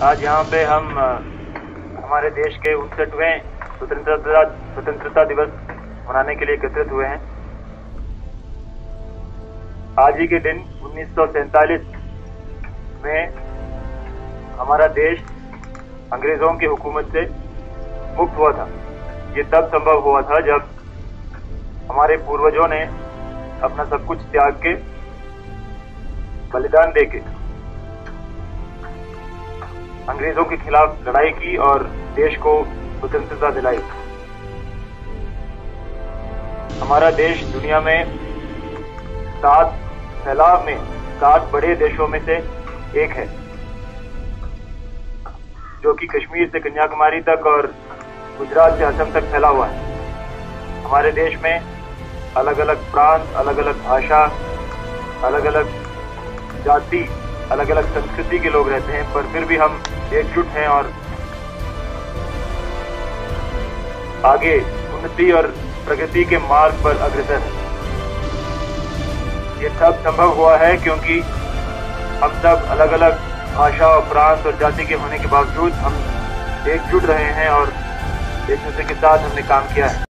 आज यहाँ पे हम हमारे देश के 59वें स्वतंत्रता दिवस मनाने के लिए एकत्रित हुए हैं। आज ही के दिन 1947 में हमारा देश अंग्रेजों की हुकूमत से मुक्त हुआ था। ये तब संभव हुआ था जब हमारे पूर्वजों ने अपना सब कुछ त्याग के, बलिदान देके अंग्रेजों के खिलाफ लड़ाई की और देश को स्वतंत्रता दिलाई। हमारा देश दुनिया में 7 बड़े देशों में से एक है, जो कि कश्मीर से कन्याकुमारी तक और गुजरात से असम तक फैला हुआ है। हमारे देश में अलग अलग प्रांत, अलग अलग भाषा, अलग अलग जाति, अलग अलग संस्कृति के लोग रहते हैं, पर फिर भी हम एकजुट हैं और आगे उन्नति और प्रगति के मार्ग पर अग्रसर हैं। ये सब संभव हुआ है क्योंकि हम सब अलग अलग भाषा और प्रांत और जाति के होने के बावजूद हम एकजुट रहे हैं और एक दूसरे के साथ हमने काम किया है।